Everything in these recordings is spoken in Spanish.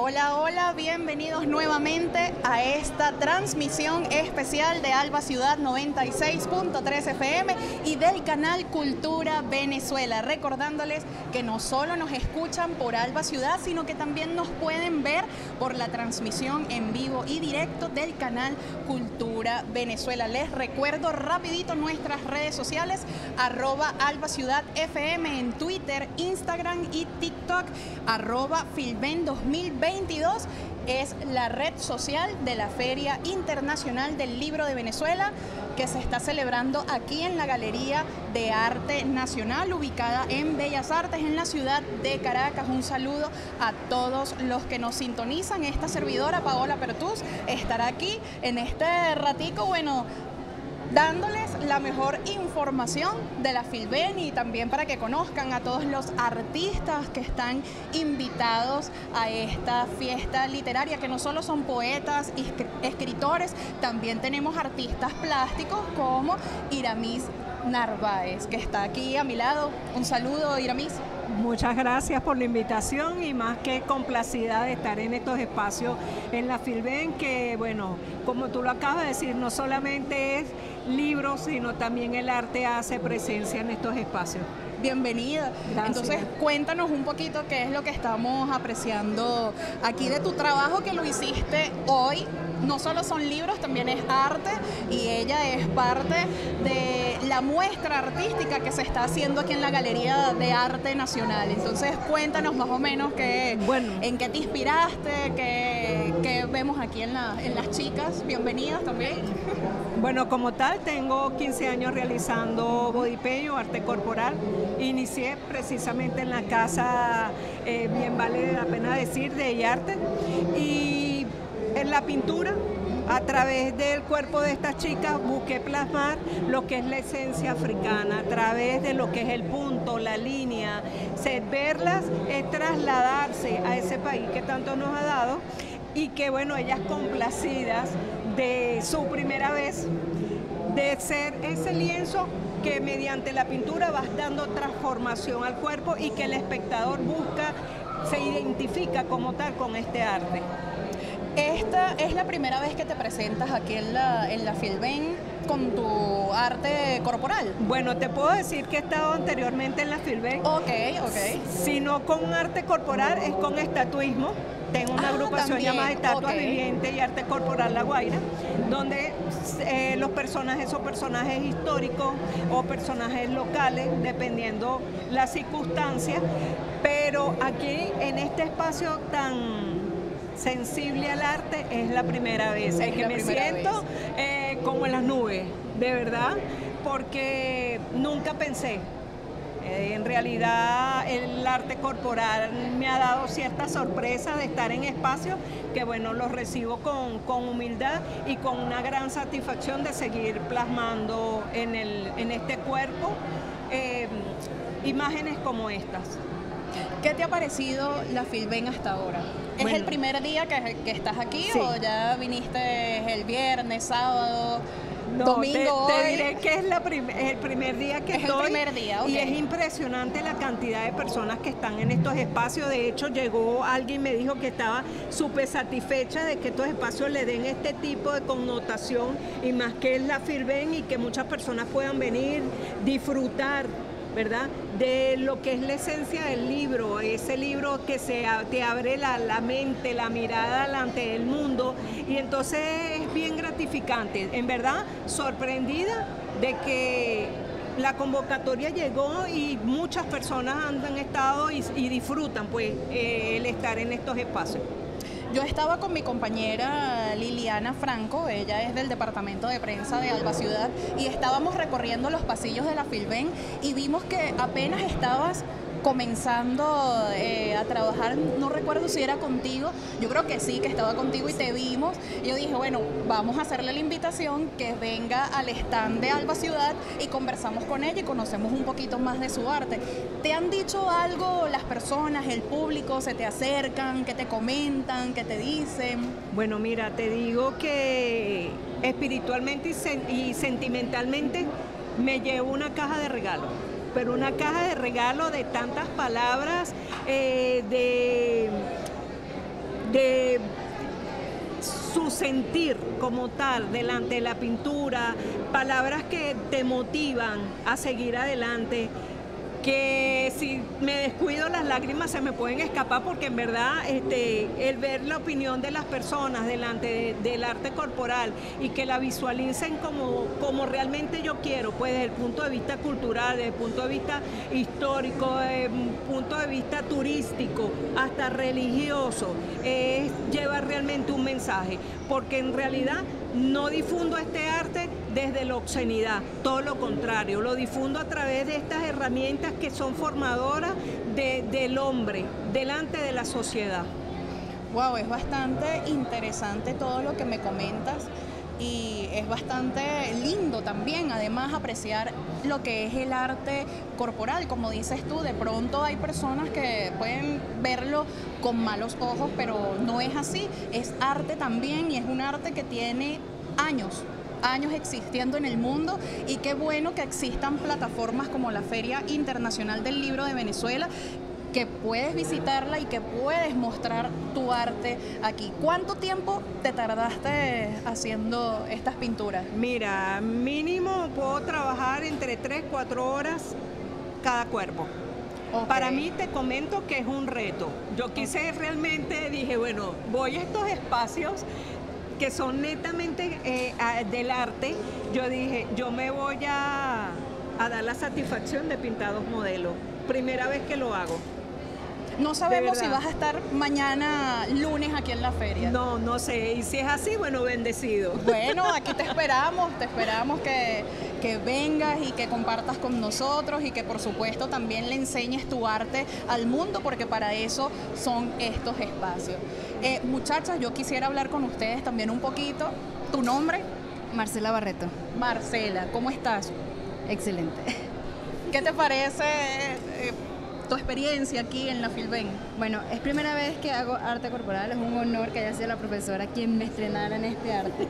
Hola, hola, bienvenidos nuevamente a esta transmisión especial de Alba Ciudad 96.3 FM y del canal Cultura Venezuela. Recordándoles que no solo nos escuchan por Alba Ciudad, sino que también nos pueden ver por la transmisión en vivo y directo del canal Cultura Venezuela. Les recuerdo rapidito nuestras redes sociales, @AlbaCiudadFM en Twitter, Instagram y TikTok, @Filben 2022 es la red social de la Feria Internacional del Libro de Venezuela, que se está celebrando aquí en la Galería de Arte Nacional, ubicada en Bellas Artes, en la ciudad de Caracas. Un saludo a todos los que nos sintonizan. Esta servidora, Paola Pertús, estará aquí en este ratico, dándoles la mejor información de la Filben y también para que conozcan a todos los artistas que están invitados a esta fiesta literaria, que no solo son poetas y escritores, también tenemos artistas plásticos como Iramis Narváez, que está aquí a mi lado. Un saludo, Iramis. Muchas gracias por la invitación y más que complacida de estar en estos espacios en la Filben, que como tú lo acabas de decir, no solamente es libros, sino también el arte hace presencia en estos espacios. Bienvenida. Gracias. Entonces, cuéntanos un poquito qué es lo que estamos apreciando aquí de tu trabajo, que lo hiciste hoy. No solo son libros, también es arte, y ella es parte de la muestra artística que se está haciendo aquí en la Galería de Arte Nacional. Entonces, cuéntanos más o menos en qué te inspiraste, qué vemos aquí en las chicas. Bienvenidas también. Bueno, como tal, tengo 15 años realizando body paint o arte corporal. Inicié precisamente en la casa, bien vale la pena decir, de Ellarte, y en la pintura, a través del cuerpo de estas chicas, busqué plasmar lo que es la esencia africana, a través de lo que es el punto, la línea. Verlas es trasladarse a ese país que tanto nos ha dado, y que ellas complacidas de su primera vez, de ser ese lienzo que mediante la pintura vas dando transformación al cuerpo y que el espectador se identifica como tal con este arte. Esta es la primera vez que te presentas aquí en la Filben con tu arte corporal. Bueno, te puedo decir que he estado anteriormente en la Filben. Ok. Si no con arte corporal, es con estatuismo. Tengo una agrupación llamada Estatua Viviente y Arte Corporal La Guaira, donde los personajes son personajes históricos o personajes locales, dependiendo la circunstancia. Pero aquí, en este espacio tan sensible al arte, es la primera vez que me siento como en las nubes, de verdad, porque nunca pensé. En realidad el arte corporal me ha dado cierta sorpresa de estar en espacios que los recibo con humildad y con una gran satisfacción de seguir plasmando en este cuerpo imágenes como estas. ¿Qué te ha parecido la Filben hasta ahora? ¿Es el primer día que estás aquí, sí, o ya viniste el viernes, sábado? No, domingo, te diré que es el primer día que estoy. El primer día, y es impresionante la cantidad de personas que están en estos espacios. De hecho, llegó alguien y me dijo que estaba súper satisfecha de que estos espacios le den este tipo de connotación, y más que es la Filben, y que muchas personas puedan venir, disfrutar, ¿verdad?, de lo que es la esencia del libro, ese libro que te abre la mente, la mirada delante del mundo, y entonces es bien gratificante. En verdad, sorprendida de que la convocatoria llegó y muchas personas han estado y disfrutan el estar en estos espacios. Yo estaba con mi compañera Liliana Franco, ella es del departamento de prensa de Alba Ciudad, y estábamos recorriendo los pasillos de la Filben y vimos que apenas estabas comenzando a trabajar. No recuerdo si era contigo, yo creo que sí, que estaba contigo, y te vimos, y yo dije, vamos a hacerle la invitación que venga al stand de Alba Ciudad y conversamos con ella y conocemos un poquito más de su arte. ¿Te han dicho algo las personas, el público? ¿Se te acercan? ¿Qué te comentan? ¿Qué te dicen? Bueno, mira, te digo que espiritualmente y sentimentalmente me llevo una caja de regalo. Pero una caja de regalo de tantas palabras, de de su sentir como tal delante de la pintura, palabras que te motivan a seguir adelante, que si me descuido las lágrimas se me pueden escapar, porque en verdad el ver la opinión de las personas delante del arte corporal y que la visualicen como realmente yo quiero, pues desde el punto de vista cultural, desde el punto de vista histórico, desde el punto de vista turístico, hasta religioso, lleva realmente un mensaje, porque en realidad no difundo este arte desde la obscenidad, todo lo contrario, lo difundo a través de estas herramientas que son formadoras del hombre delante de la sociedad. Wow, es bastante interesante todo lo que me comentas y es bastante lindo también, además, apreciar lo que es el arte corporal. Como dices tú, de pronto hay personas que pueden verlo con malos ojos, pero no es así, es arte también y es un arte que tiene años existiendo en el mundo, y qué bueno que existan plataformas como la Feria Internacional del Libro de Venezuela, que puedes visitarla y que puedes mostrar tu arte aquí. ¿Cuánto tiempo te tardaste haciendo estas pinturas? Mira, mínimo puedo trabajar entre 3-4 horas cada cuerpo. Okay. Para mí, te comento que es un reto. Yo quise realmente, dije, bueno, voy a estos espacios que son netamente del arte. Yo dije, yo me voy a dar la satisfacción de pintar 2 modelos. Primera vez que lo hago. No sabemos si vas a estar mañana lunes aquí en la feria. No sé, y si es así, bueno, bendecido. Bueno, aquí te esperamos que vengas y que compartas con nosotros, y que por supuesto también le enseñes tu arte al mundo, porque para eso son estos espacios. Muchachas, yo quisiera hablar con ustedes también un poquito. ¿Tu nombre? Marcela Barreto. Marcela, ¿cómo estás? Excelente. ¿Qué te parece tu experiencia aquí en la Filben? Bueno, es primera vez que hago arte corporal, es un honor que haya sido la profesora quien me estrenara en este arte.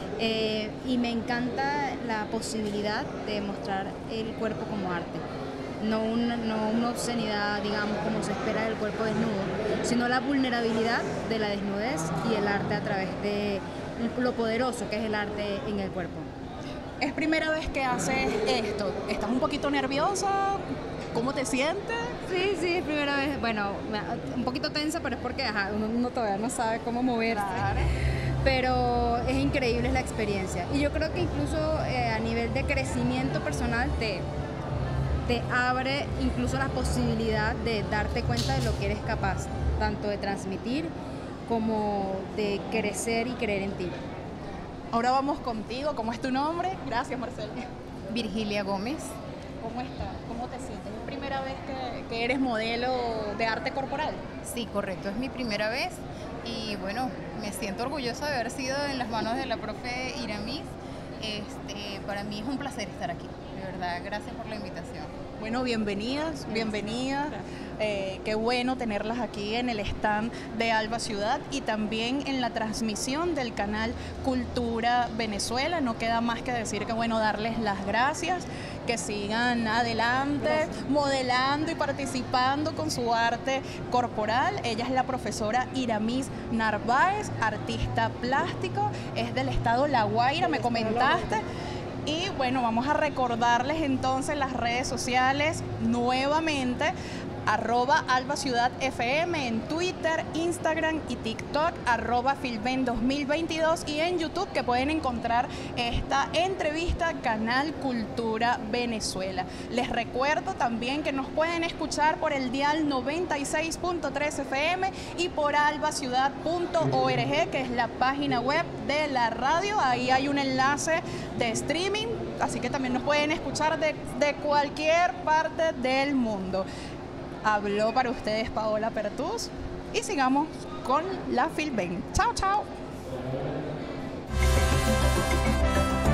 Y me encanta la posibilidad de mostrar el cuerpo como arte. No una obscenidad, digamos, como se espera del cuerpo desnudo, sino la vulnerabilidad de la desnudez y el arte a través de lo poderoso que es el arte en el cuerpo. ¿Es primera vez que haces esto? ¿Estás un poquito nerviosa? ¿Cómo te sientes? Sí, es primera vez. Bueno, un poquito tensa, pero es porque uno todavía no sabe cómo moverse. Claro. Pero es increíble la experiencia. Y yo creo que incluso a nivel de crecimiento personal te abre incluso la posibilidad de darte cuenta de lo que eres capaz, tanto de transmitir como de crecer y creer en ti. Ahora vamos contigo. ¿Cómo es tu nombre? Gracias, Marcela. Virgilia Gómez. ¿Cómo estás? ¿Cómo te sientes? ¿Es primera vez que eres modelo de arte corporal? Sí, correcto, es mi primera vez y bueno, me siento orgullosa de haber sido en las manos de la profe Iramis. Para mí es un placer estar aquí, de verdad, gracias por la invitación. Bueno, bienvenidas. Qué bueno tenerlas aquí en el stand de Alba Ciudad y también en la transmisión del canal Cultura Venezuela. No queda más que decir que bueno, darles las gracias, que sigan adelante, modelando y participando con su arte corporal. Ella es la profesora Iramis Narváez, artista plástico, es del estado La Guaira, me comentaste. Y bueno, vamos a recordarles entonces las redes sociales nuevamente. @AlbaCiudadFM en Twitter, Instagram y TikTok, @Filben2022 y en YouTube, que pueden encontrar esta entrevista Canal Cultura Venezuela. Les recuerdo también que nos pueden escuchar por el dial 96.3 FM y por albaciudad.org, que es la página web de la radio. Ahí hay un enlace de streaming, así que también nos pueden escuchar de cualquier parte del mundo. Habló para ustedes Paola Pertús y sigamos con la Filben. Chao, chao.